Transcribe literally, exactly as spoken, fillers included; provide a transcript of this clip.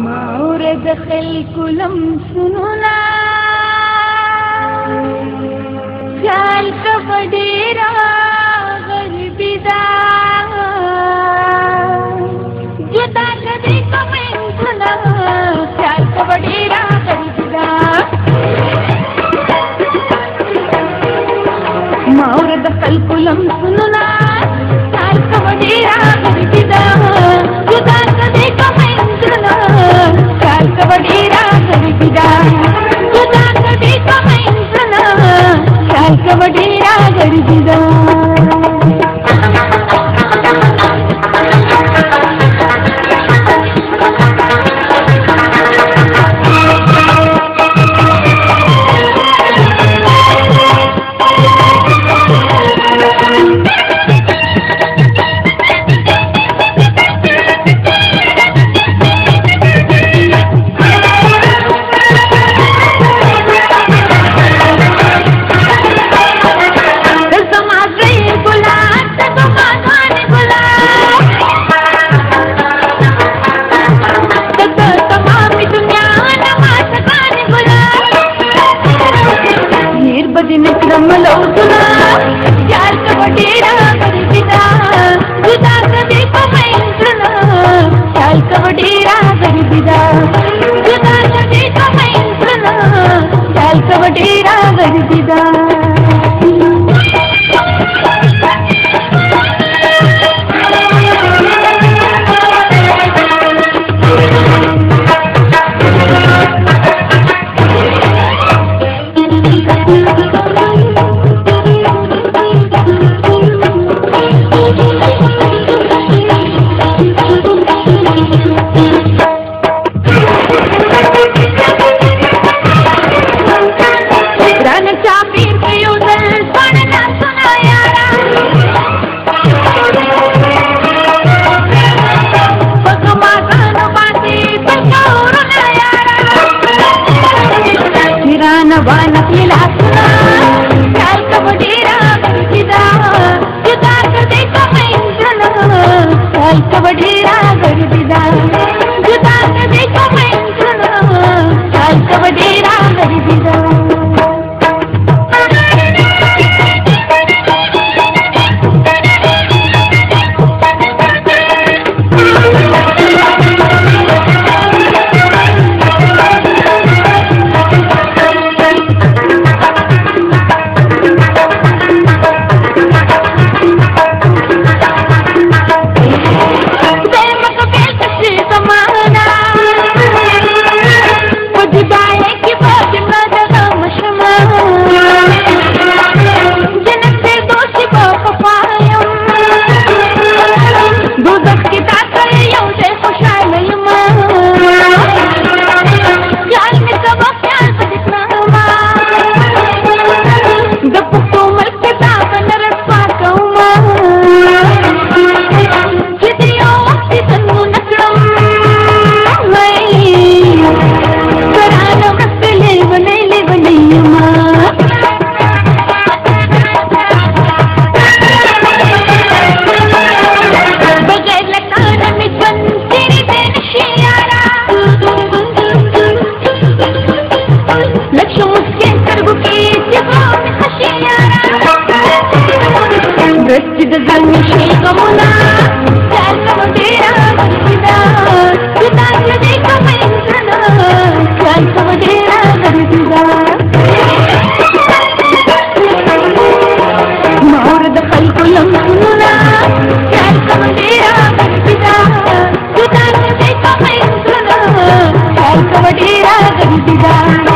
مورد خلکلم سنونا خیال کا بډیرا غریبی دا جدا کدی کومین سنا خیال کا بډیرا غریبی دا مورد خلکلم سنونا خیال کا بډیرا غریبی دا جدا کدی کومین سنا خیال کا بډیرا غریبی دا جدا کدی کومین سنا خیال کا بډیرا غریبی دا خیال کا بډیرا غریبی دا جدا کدی کومین سنا خیال کا بډیرا غریبی دا جدا کدی کومین سنا خیال کا بډیرا غریبی دا वाना खिला सुना खयाल का बडीरा गरीबी दा जुदा कदे कोमइन सना खयाल का बडीरा गरीबी दा जुदा कदे कोमइन सना खयाल का बडीरा गरीबी दा मौरद खलकुलम सुना खयाल का बडीरा गरीबी दा जुदा कदे कोमइन सना खयाल का बडीरा गरीबी दा